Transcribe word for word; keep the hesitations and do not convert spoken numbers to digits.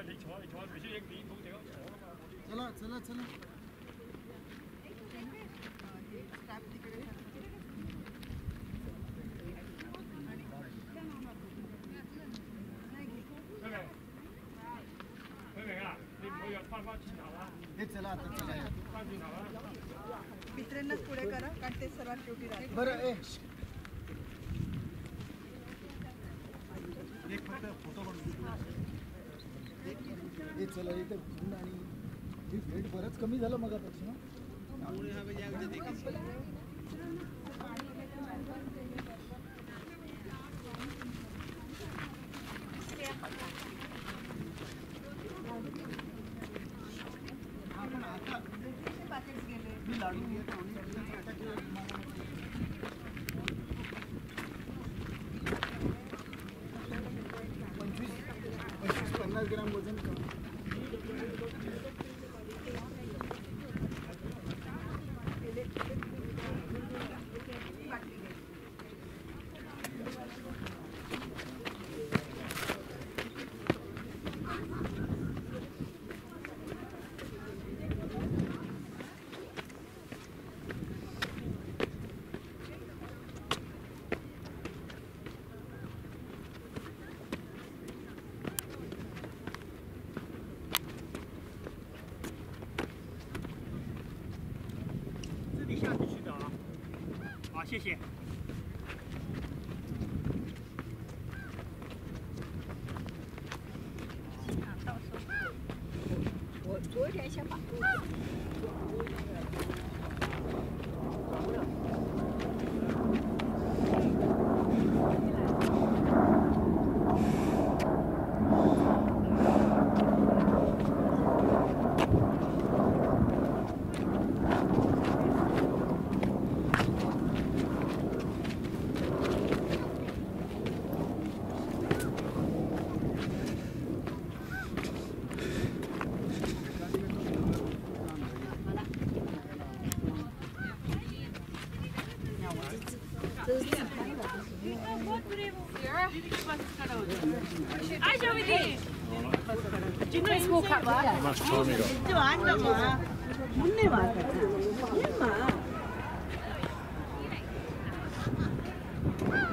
चला चला चला हे चला आता चला मित्रांनाच पुढे करा कारण ते सर्वात शेवटी राहते बरं ए एक फक्त फोटो काढून हे चला इथे ऊन आणि हे वेट बरंच कमी झालं मगापासून त्यामुळे हा या पंचवीस पंचवीस पन्नास ग्राम वजन कमी 下必须的啊！好，谢谢。 我左一点先把。 페이스북 가봐. 좀 앉아봐. 문내 왔다.